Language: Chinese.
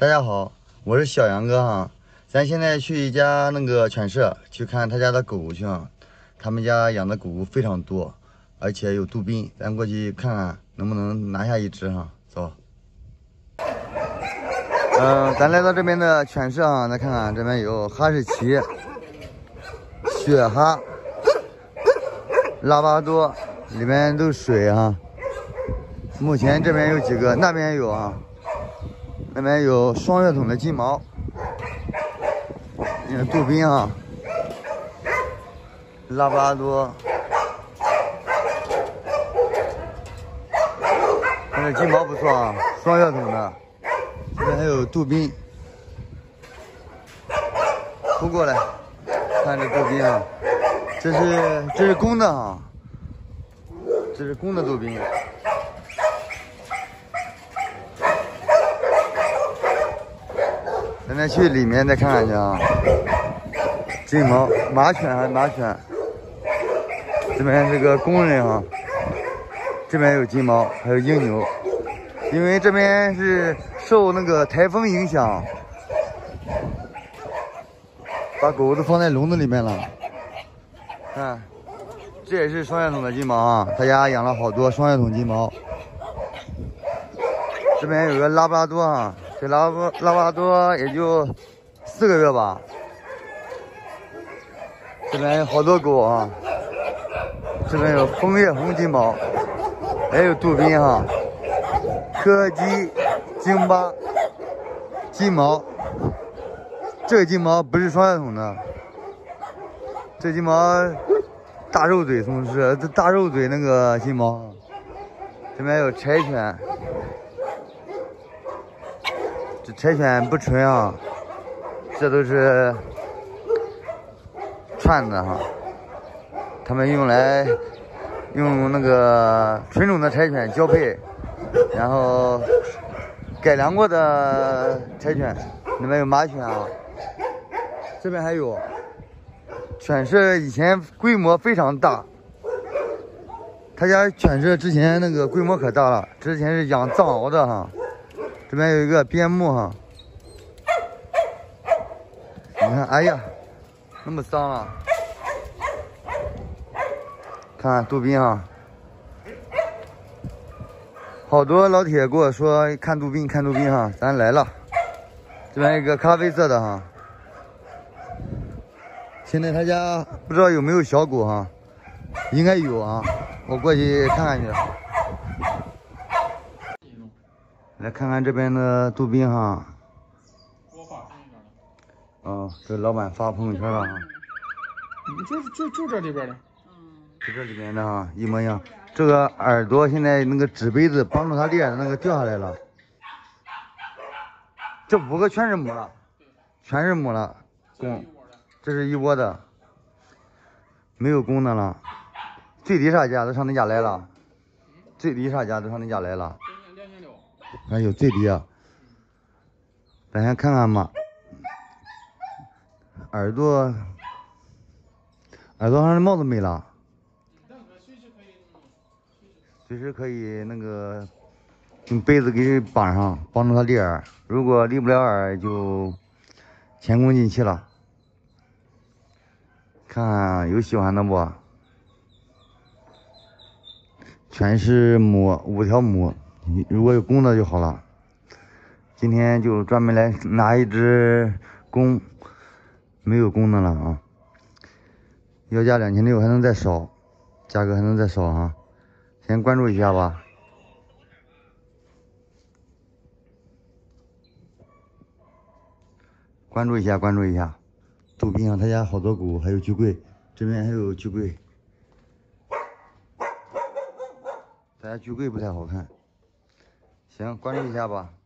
大家好，我是小杨哥哈。咱现在去一家那个犬舍去看他家的狗狗去啊。他们家养的狗狗非常多，而且有杜宾，咱过去看看能不能拿下一只哈。走。咱来到这边的犬舍啊，再看看这边有哈士奇、雪哈、拉布拉多，里面都是水哈。目前这边有几个，那边也有啊。那边有双血统的金毛，杜宾啊，拉布拉多，那个金毛不错啊，双血统的。这边还有杜宾，扑过来，看这杜宾啊，这是公的啊，这是公的杜宾。咱再去里面再看看去啊，金毛、马犬还是马犬，这边是个工人啊，这边有金毛，还有英牛，因为这边是受那个台风影响，把狗都放在笼子里面了。看，这也是双血统的金毛啊，他家养了好多双血统金毛。这边有个拉布拉多啊。这拉布拉多也就4个月吧。这边有好多狗啊，这边有枫叶红金毛，还有杜宾哈，柯基、京巴、金毛。这个金毛不是双血统的，这金毛大肉嘴，同时这大肉嘴那个金毛。这边有柴犬。这柴犬不纯啊，这都是串子哈。他们用那个纯种的柴犬交配，然后改良过的柴犬。里面有马犬啊，这边还有。犬舍以前规模非常大，他家犬舍之前那个规模可大了，之前是养藏獒的哈。这边有一个边牧哈，你看，哎呀，那么脏啊！看看杜宾啊，好多老铁跟我说看杜宾看杜宾哈，咱来了。这边一个咖啡色的哈，现在他家不知道有没有小狗哈，应该有啊，我过去看看去。来看看这边的杜宾哈，这老板发朋友圈了哈， 就这里边的， 就这里边的哈，一模一样。这个耳朵现在那个纸杯子帮助它裂的那个掉下来了，这5个全是母了，全是母了，公，这是一窝的，没有公的了。最低啥价都上你家来了，最低啥价都上你家来了。还有最低啊，咱先看看吧。耳朵上的帽子没了，随时可以那个用杯子给绑上，帮助它立耳。如果立不了耳，就前功尽弃了。看看有喜欢的不？全是母，5条母。如果有公的就好了。今天就专门来拿一只公，没有公的了啊。要价2600，还能再少，价格还能再少啊。先关注一下吧。关注一下，关注一下。杜宾啊，他家好多狗，还有巨贵，这边还有巨贵。咱家巨贵不太好看。行，关注一下吧。